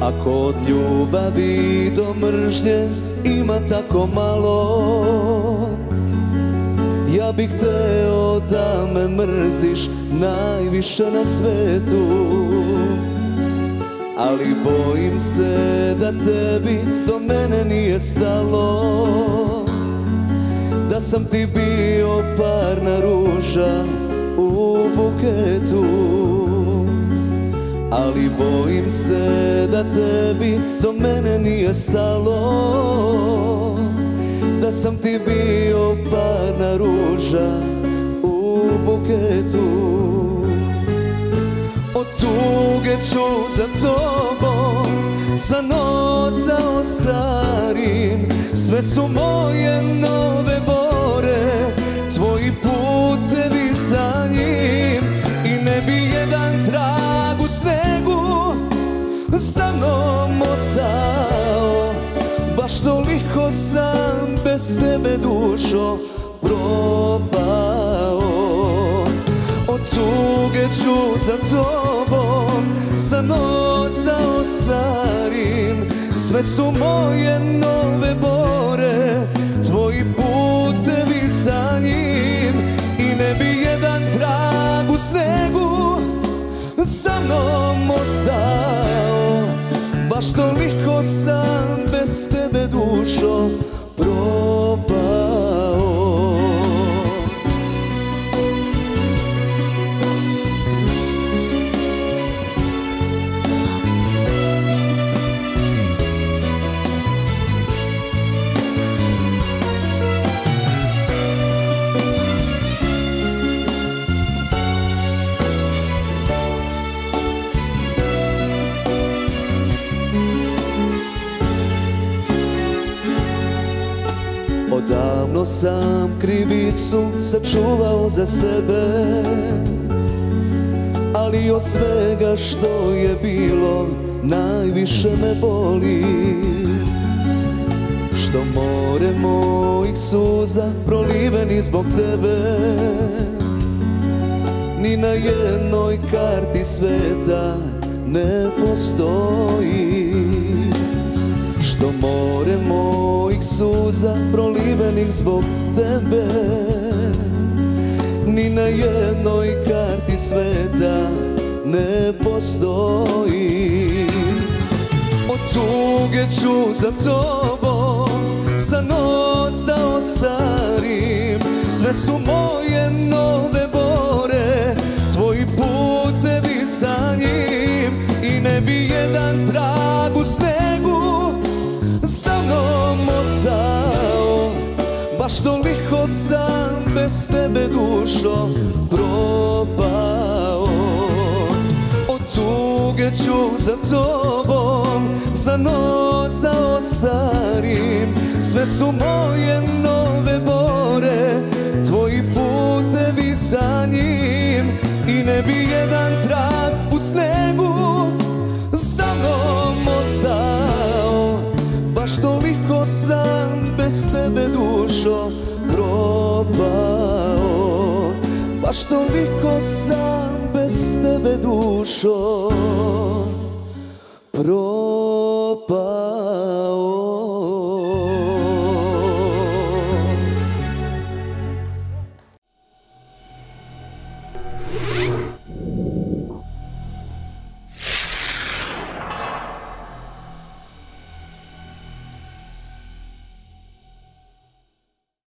Ako od ljubavi do mržnje ima tako malo, ja bih hteo da me mrziš najviše na svetu. Ali bojim se da tebi do mene nije stalo, da sam ti bio parna ruža u buketu. Ali bojim se da tebi do mene nije stalo, da sam ti bio parna ruža u buketu. Od tuge ću za tobom za nos da ostarim, sve su moje nove bore, tvoji putevi za njim. I ne bi jedan trag u snegu za mnom ostao, baš toliko sam bez tebe dušo propao. Od tuge ću za tobom za nos da ostarim, sve su moje nove bore, tvoji putevi za njim. I ne bi jedan trag u snegu za mnom ostao, baš toliko sam bez tebe dušo propao. Odavno sam krivicu sačuvao za sebe, ali od svega što je bilo najviše me boli što more mojih suza proliveni zbog tebe ni na jednoj karti sveta ne postoji. Što more mojih suza prolivenih zbog tebe ni na jednoj karti sveta ne postoji. Od tuge ću za tobom za nos da ostarim, sve su moje nove bore, tvoji putevi za njim. I ne bi jedan trag u snegu za mnom ostao, baš toliko sam bez tebe dušo propao. Od tuge ću za tobom za nos da ostarim, sve su moje nove bore, tvoji putevi za njim. I ne bi jedan trag u snegu za mnom ostao, baš toliko sam bez tebe dušo propao. Baš toliko sam bez tebe dušo propao.